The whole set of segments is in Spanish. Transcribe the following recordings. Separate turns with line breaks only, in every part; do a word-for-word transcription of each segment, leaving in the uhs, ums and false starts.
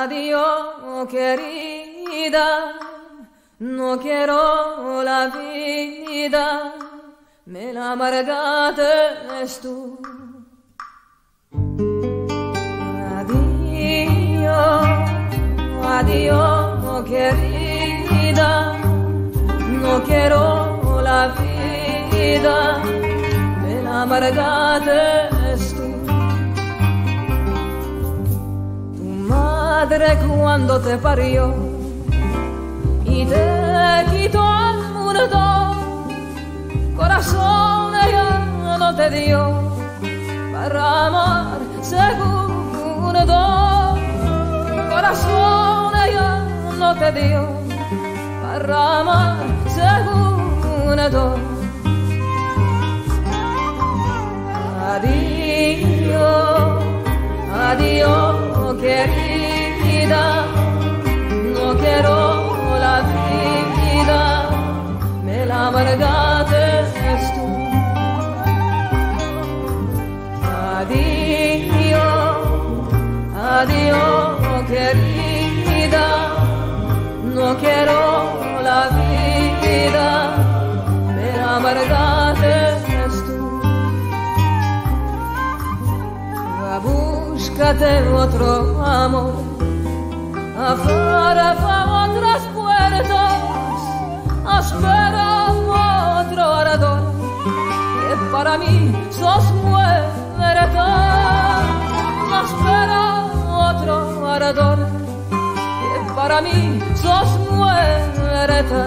Adiós, querida, no quiero la vida, me la amargaste tú. Adiós, adiós, querida, no quiero la vida, me la amargaste tú. Tu madre cuando te parió y te quitó al mundo, corazón ella no te dio para amar segundo. Corazón ella no te dio para amar segundo. Adiós, adiós, querida, no quiero la vida, me la amargaste tú. Adiós, adiós, querida, no quiero la vida, me la amargaste tú. Búscate otro amor, afuera otras puertas, espera otro ardor, que para mí sos muerta. Espera otro ardor, que para mí sos muerta.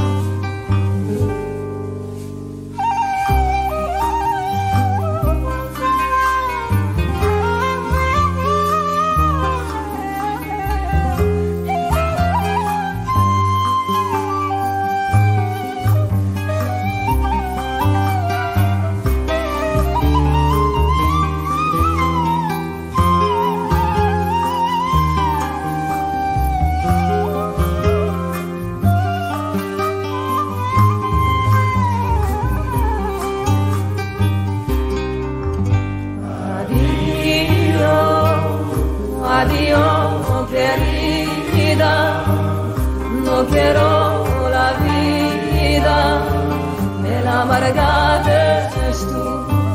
Adiós, querida, no quiero la vida, me la amargaste tú.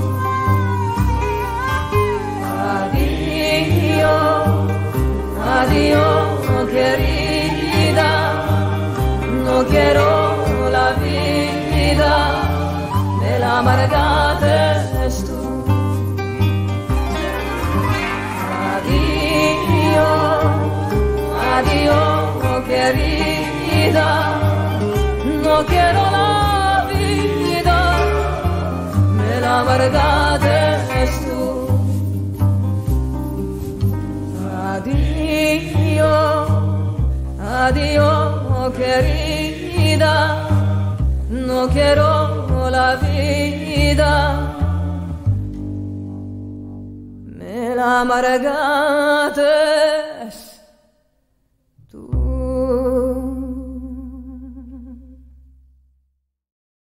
Adiós, adiós, querida, no quiero la vida, me la amargaste tú. Adiós, querida, no quiero la vida, me la amargaste tú. Adiós, adiós, querida, no quiero la vida, me la amargaste.